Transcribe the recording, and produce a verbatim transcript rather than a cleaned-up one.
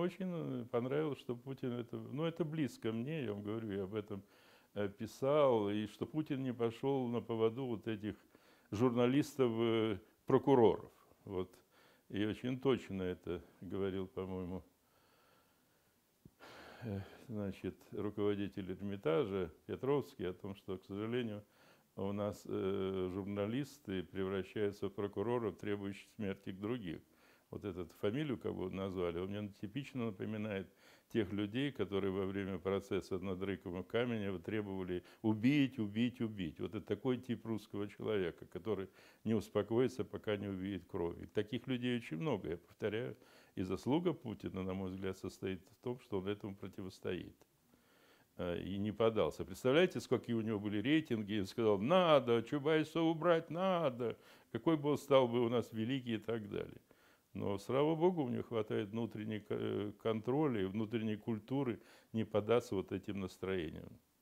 очень понравилось, что Путин это, ну это близко мне, я вам говорю, я об этом писал, и что Путин не пошел на поводу вот этих журналистов-прокуроров. Вот. И очень точно это говорил, по-моему, значит, руководитель Эрмитажа Петровский, о том, что, к сожалению, у нас э, журналисты превращаются в прокуроров, требующих смерти других. Вот эту фамилию, как бы назвали, он мне типично напоминает тех людей, которые во время процесса над Рыковым и Каменева требовали убить, убить, убить. Вот это такой тип русского человека, который не успокоится, пока не увидит крови. Таких людей очень много, я повторяю. И заслуга Путина, на мой взгляд, состоит в том, что он этому противостоит. И не подался. Представляете, сколько у него были рейтинги? Он сказал, надо, Чубайса убрать, надо. Какой бы он стал бы у нас великий и так далее. Но, слава богу, у него хватает внутреннего контроля и внутренней культуры не поддаться вот этим настроениям.